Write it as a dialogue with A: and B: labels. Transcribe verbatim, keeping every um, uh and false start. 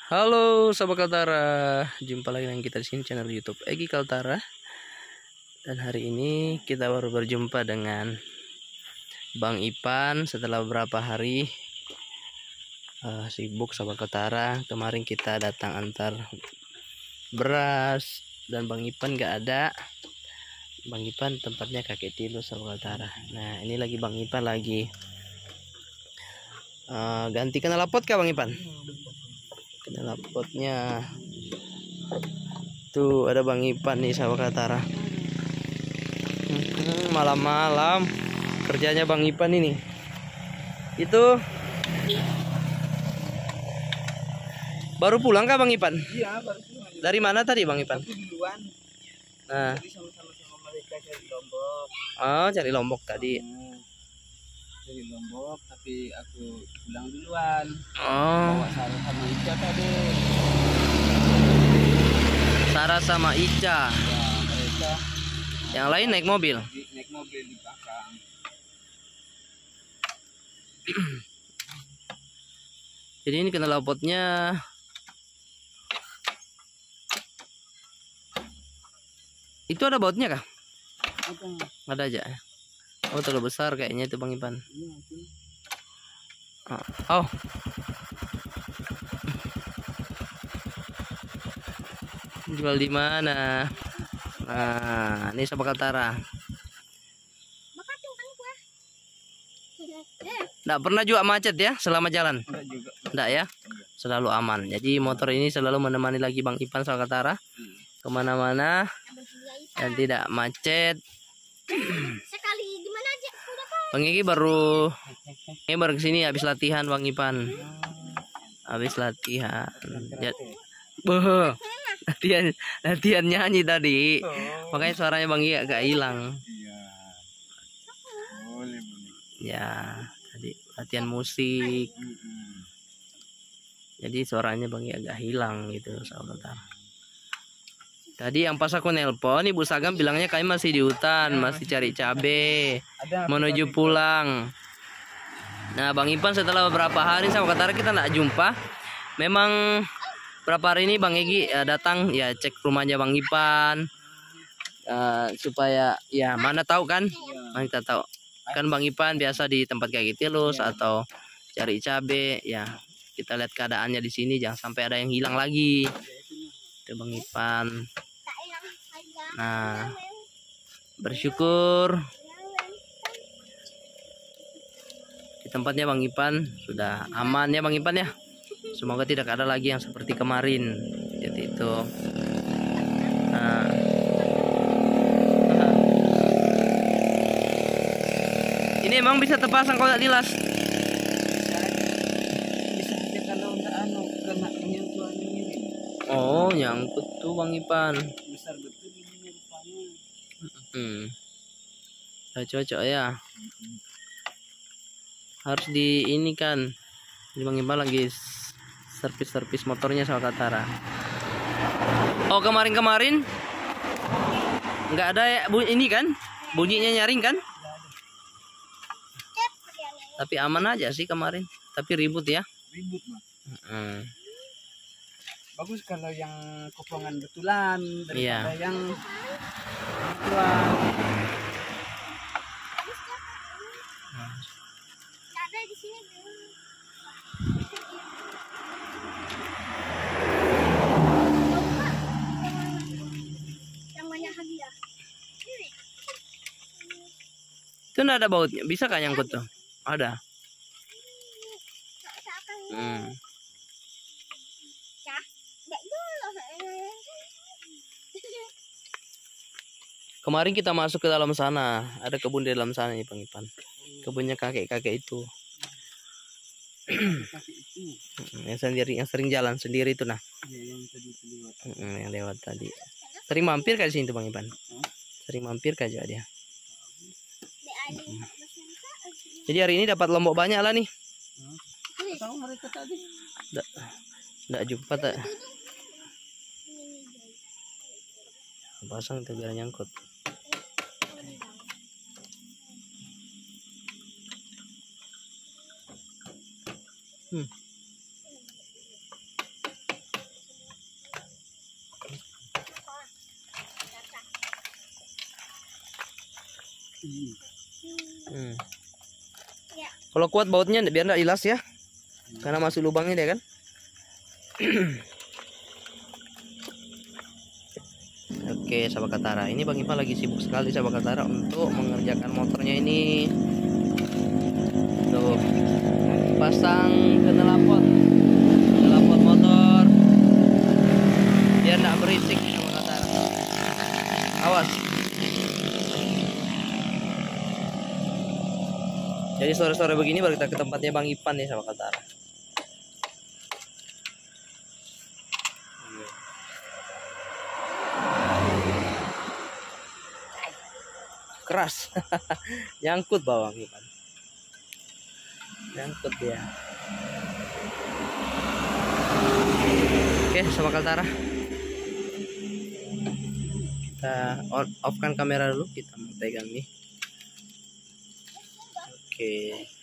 A: Halo Sobat Kaltara, jumpa lagi dengan kita di sini channel YouTube Egi Kaltara. Dan hari ini kita baru berjumpa dengan Bang Ipan setelah beberapa hari uh, sibuk Sobat Kaltara. Kemarin kita datang antar beras dan Bang Ipan gak ada. Bang Ipan tempatnya kakek Tilu Sobat Kaltara. Nah ini lagi Bang Ipan lagi uh, ganti knalpot kah Bang Ipan? Knalpotnya tuh ada Bang Ipan nih Sobat Kaltara. Malam-malam kerjanya Bang Ipan ini. Itu baru pulang kah Bang Ipan?
B: Iya, baru pulang.
A: Dari mana tadi Bang Ipan?
B: Aku duluan.
A: Nah,
B: Jadi sama-sama sama mereka dari Lombok.
A: oh cari Lombok tadi.
B: Hmm, dari Lombok, tapi aku pulang duluan.
A: Oh,
B: Bawa Sarah sama Ica tadi.
A: Sarah sama Ica.
B: Ya, mereka
A: Yang lain naik mobil.
B: di, naik mobil di belakang.
A: Jadi ini knalpotnya itu ada bautnya kah?
B: Ada.
A: Ada aja. Oh terlalu besar kayaknya itu Bang Ipan.
B: Iya, itu.
A: Oh. Jual di mana? Nah, ini Sobat Kaltara. Nggak pernah juga macet ya selama jalan?
B: Enggak juga.
A: Nggak ya? Selalu aman. Jadi motor ini selalu menemani lagi Bang Ipan Sobat Kaltara kemana-mana dan tidak macet.
C: Sekali gimana aja udah kan.
A: Bang Egi baru ini baru kesini habis latihan Bang Ipan. Habis latihan. Ya. Boh. Latihan latihan nyanyi tadi.
B: Oh.
A: Makanya suaranya Bang Egi agak hilang.
B: Iya. Boleh, boleh.
A: Ya, tadi latihan musik.
B: Mm-mm.
A: Jadi suaranya Bang Egi agak hilang gitu, sahabat. Tadi yang pas aku nelpon Ibu Sagam bilangnya kami masih di hutan, masih cari cabe,
B: Ada
A: menuju pulang. Nah, Bang Ipan setelah beberapa hari sama Kaltara kita nggak jumpa. Memang berapa hari ini Bang Egi uh, datang ya cek rumahnya Bang Ipan uh, supaya ya mana tahu kan, mana kita tahu kan Bang Ipan biasa di tempat kayak gitu
B: Ya.
A: atau cari cabe ya. Kita lihat keadaannya di sini jangan sampai ada yang hilang lagi. Itu Bang Ipan. Nah, bersyukur di tempatnya Bang Ipan sudah aman ya Bang Ipan ya. Semoga tidak ada lagi yang seperti kemarin. Jadi itu. Nah. Ini emang bisa terpasang kalau nggak dilas.
B: Bisa aja kalau enggak anu kena penyentuhan ini.
A: Oh, nyangkut tuh Bang Ipan.
B: Besar betul ini rupanya.
A: Hmm. Nah, cocok ya. Harus di ini kan. Ini Bang Ipan lagi servis-servis motornya sama Kaltara. Oh, kemarin-kemarin nggak ada ya bu ini kan? Bunyinya nyaring kan? Tapi aman aja sih kemarin. Tapi ribut ya.
B: Ribut mah.
A: Hmm.
B: Bagus kalau yang kopongan betulan daripada
A: Iya.
B: yang betulan.
C: Ada di sini. Yang banyak hadiah.
A: Itu nggak ada bautnya. Bisa kan nyangkut tuh? Ada. Hmm. Kemarin kita masuk ke dalam sana. Ada kebun di dalam sana nih Bang Ipan. Kebunnya kakek-kakek itu.
B: Kaki itu
A: Yang sendiri, yang sering jalan sendiri itu nah.
B: ya, yang tadi lewat.
A: Hmm, yang lewat tadi. Sering mampir kah di sini tuh Bang Ipan?
B: Hmm?
A: Sering mampir kah aja dia? Hmm. Jadi hari ini dapat lombok banyak lah nih.
B: Hmm? Tahu mereka tadi?
A: Nggak, nggak jumpa tak. Pasang itu biar nyangkut. Hmm.
B: sini.
A: Hmm.
C: Ya.
A: Kalau kuat bautnya biar nggak hilas ya. Karena masuk lubangnya dia kan. Oke, sahabat Katara. Ini Bang Ipan lagi sibuk sekali sahabat Katara untuk mengerjakan motornya ini. Tuh. Pasang knalpot. Knalpot motor. Biar nggak berisik sahabat Katara. Awas. Jadi sore-sore begini baru kita ke tempatnya Bang Ipan nih sama Katara. Keras. Nyangkut Bang Ipan. Nyangkut dia. Oke, sama Katara. Kita on off kan kamera dulu, kita mau pegang nih. Oke.